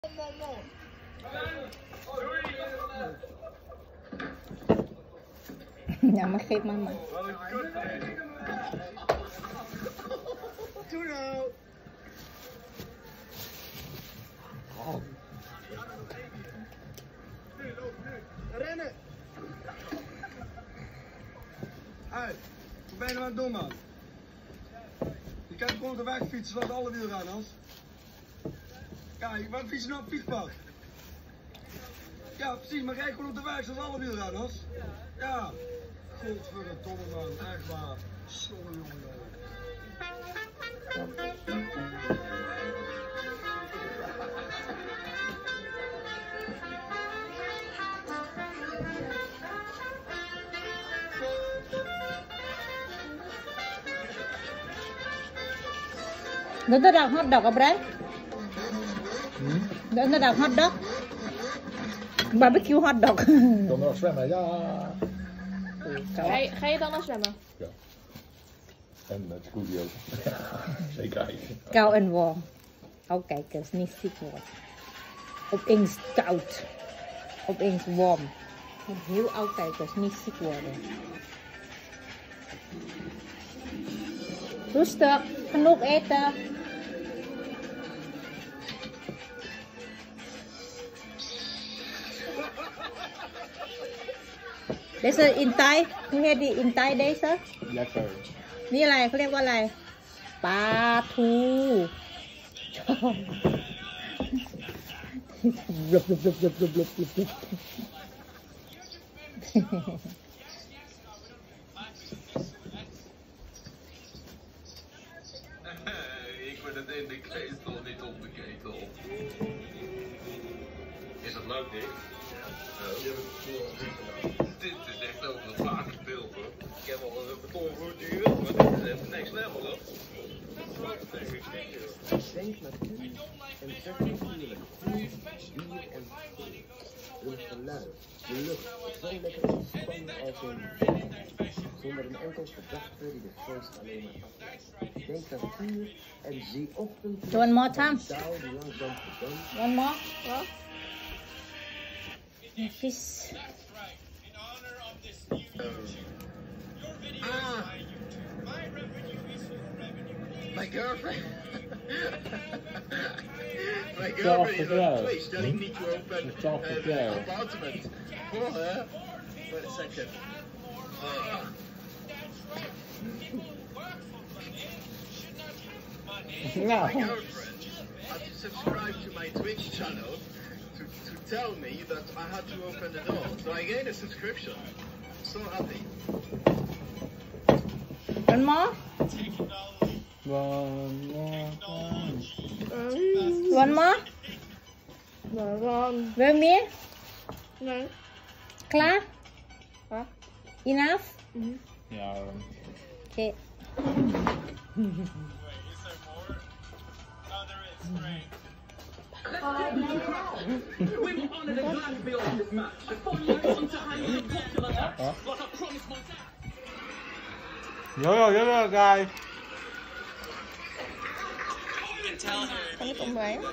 Ja, maar geef maar maar. Doe nou. Oh. Nu, rennen. Uit. Wat ben je nou aan het doen, man? Je kan gewoon de weg fietsen zoals alle wielrenners. Ja, waarom fiets je nou op het fietspad? Ja, precies, maar rij gewoon op de weg zoals alle wielrenners. Ja. Godverdomme, man, echt waar. Sorry, jongen. Doon na daw hotdog, Abray? Doon na daw hotdog? Barbecue hotdog. Kom nog zwemmen, ja. Ga je dan al zwemmen? Ja. En met Scooby ook. Zeker. Koud en warm. Oh, kijk eens, niet ziek wordt. Opeens koud. Opeens warm. Heel oud kijkers, niet ziek worden. Rustig, genoeg eten. Deze intai, hoe heet die intai deze? Lekker. นี่อะไรเขาเรียกว่าอะไรปลาทู Ik ben het in de ketel, niet op de ketel. Is dat leuk, Dick? Dit is echt over een vakenbeeld, hoor. Ik heb al een betonvloer duur, maar dit is echt next level, hoor. Denk natuurlijk en zeg natuurlijk. Dier en een geluid, de lucht, zo lekker ontspannen als een zonder een enkel gedachte die de geest alleen maar afleidt. Denk natuur en zie ochtend. One more time. Taal die langzaam verdampt. One more. What? Fish. My girlfriend. My Twaalf girlfriend is vertrouwen. on place telling me to open Twaalf the vertrouwen. apartment for her. Wait a second. My Nou. girlfriend had to subscribe to my Twitch channel to tell me that I had to open the door. So I gained a subscription. So happy. One more. One more. Wil meer? Nee. Klaar? Ja. Enough? Ja. Oké. Yo, guys. Kan ik omheen?